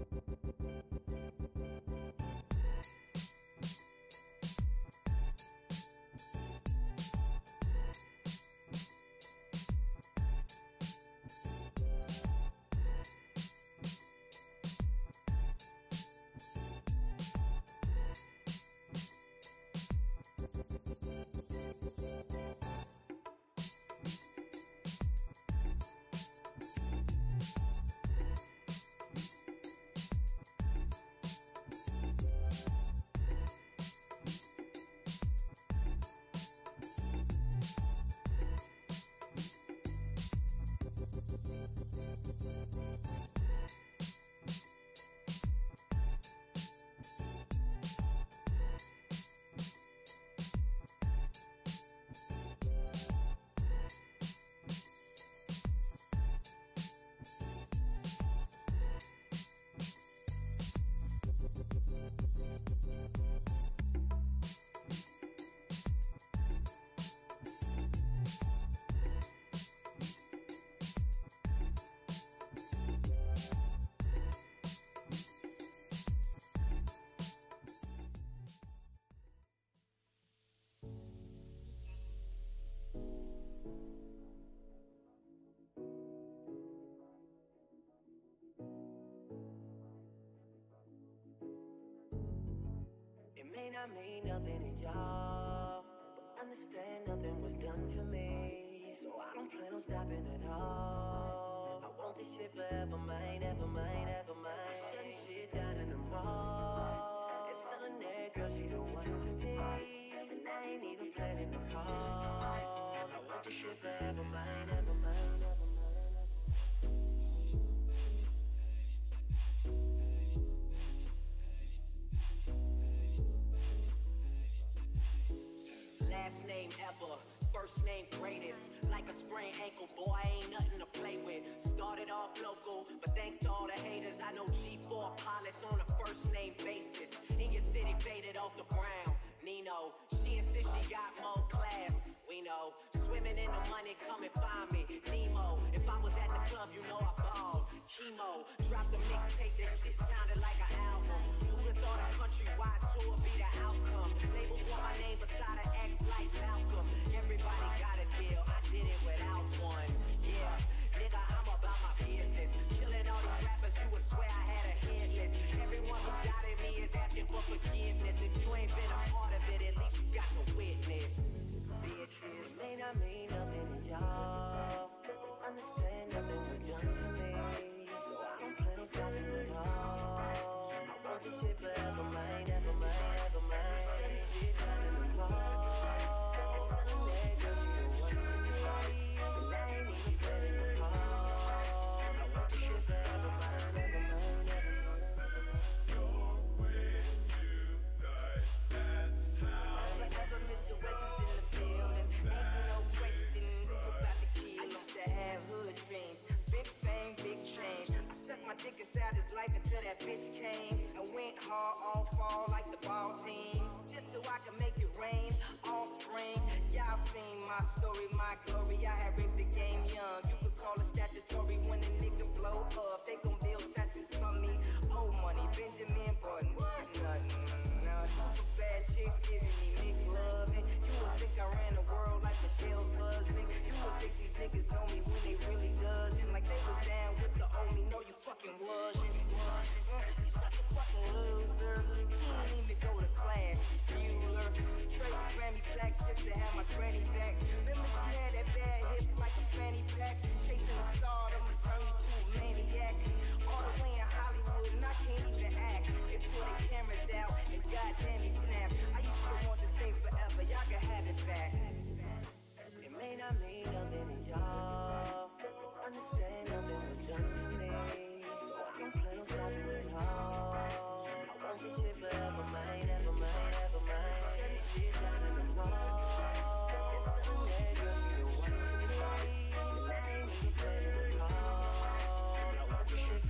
It may not mean nothing to y'all, but understand nothing was done for me, so I don't plan on stopping at all. I want this shit forever, mine, ever mine, ever mine. I shut this shit down in the mall and telling that girl she the one for me, and I ain't even planning to call. I want this shit forever, mine, ever mine, ever mine. Last name ever, first name greatest. Like a sprained ankle, boy, ain't nothing to play with. Started off local, but thanks to all the haters, I know G4 pilots on a first name basis. In your city, faded off the brown. Nino, she insists she got more class. We know, swimming in the money, come and find me. Nemo, if I was at the club, you know I balled. Chemo, dropped the mixtape, this shit sounded like an album. Who'da thought a countrywide tour be the outcome? Labels want my name beside an X like Malcolm. Everybody got a deal, I did it without one. Yeah, nigga, I'm about my business. Killing all these rappers, you would swear I had a hit list. Everyone who doubted me is asking for forgiveness. If you ain't been a part of it, at least you got to witness. Beatrice, it may not mean nothing to y'all, but understand nothing was done for me, so I don't plan on stopping at all. I want this shit forever, mine, ever mine, ever mine. Shut this shit down in the mall and telling that girl she the one for me, and I ain't even planning to call. I want this shit forever, mine, ever mine, ever mine. Your way tonight, that's how. Ever Mr. West is in the building, ain't no question who about to kill. I used to have hood dreams, big fame, big change. I stuck my dick inside his life until that bitch came. I went hard all fall like the ball teams, just so I could make it rain all spring. Y'all seen my story, my glory. I had raped the game young. You could call it statutory when a nigga blow up. They gon' build statues for me. Old money, Benjamin Button, nothing. Now super bad chicks giving me McLovin'. You would think I ran the world like Michelle's husband. You would think these niggas know me when they really doesn't. Like they was down with the old me. No, you fucking wasn't. You such a fucking loser. You didn't even go to class. Bueller, trade Grammy plaques just to have my granny back. Remember she had that bad hip like a fanny pack. Chasing the star, I'ma turn you to a maniac. All the way in Hollywood and I can't even act. They pull their cameras out and goddamn they snap. I used to want this thing forever, y'all can have it back. It may not mean nothing to y'all, but understand nothing was done for me, so I don't plan on stopping at all. I want this shit forever, mine, ever mine, ever mine. Shut this shit down in the mall and telling that girl she the one for me, and I ain't even planning to call. I want this shit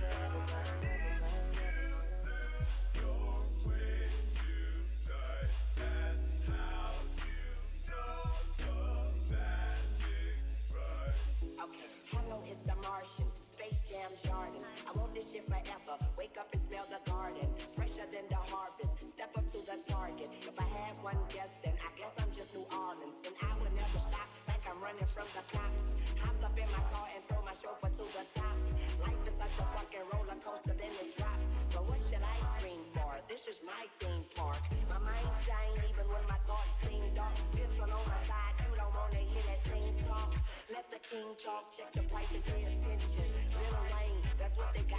running from the cops. Hopped up in my car and told my chauffeur to the top. Life is such a fucking roller coaster, then it drops. But what should I scream for? This is my theme park. My mind shine even when my thoughts seem dark. Pistol on my side, you don't wanna hear that thing talk. Let the king talk, check the price and pay attention. Lil Wayne, that's what they